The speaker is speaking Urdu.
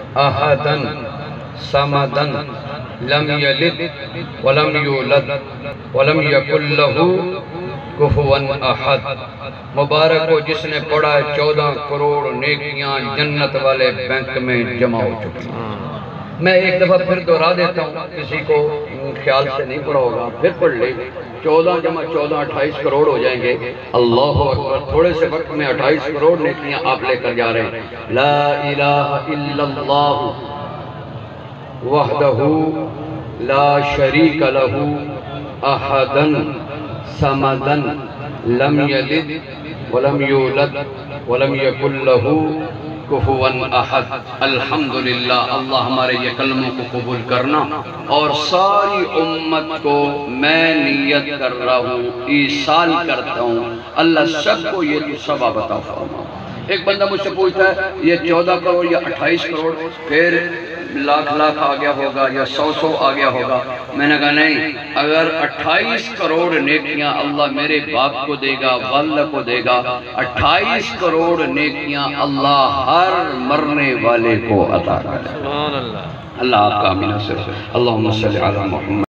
احدن صمدن لم یلد ولم یولد ولم یکن لہ کفوا احد۔ مبارک ہو جس نے پڑھا 14 کروڑ نیکیاں جنت والے بینک میں جمع ہو چکی ہیں۔ میں ایک دفعہ پھر دہرا دیتا ہوں، کسی کو خیال سے نہیں پڑھا ہوگا پھر پڑھ لے۔ 14 جمع 14 28 کروڑ ہو جائیں گے۔ اللہ اکبر، تھوڑے سے وقت میں 28 کروڑ نیکیاں آپ لے کر جا رہے ہیں۔ لا الہ الا اللہ وحدہ لا شریک لہ احدن صمدن لم یلد ولم یولد ولم یکن لہ کفوا احد۔ الحمدللہ، اللہ ہمارے یہ کلموں کو قبول کرنا، اور ساری امت کو میں نیت کر رہا ہوں، ایصال کرتا ہوں، اللہ سب کو یہ ثواب عطا فرما۔ ایک بندہ مجھ سے پوچھتا ہے یہ 14 کروڑ یا 28 کروڑ پھر لاکھ آ گیا ہوگا یا 100 آ گیا ہوگا؟ میں نے کہا نہیں، اگر 28 کروڑ نیکیاں اللہ میرے باپ کو دے گا، والدہ کو دے گا، 28 کروڑ نیکیاں اللہ ہر مرنے والے کو عطا کرے۔ اللہ آپ کا آمین سے۔ اللہم صلی علی محمد۔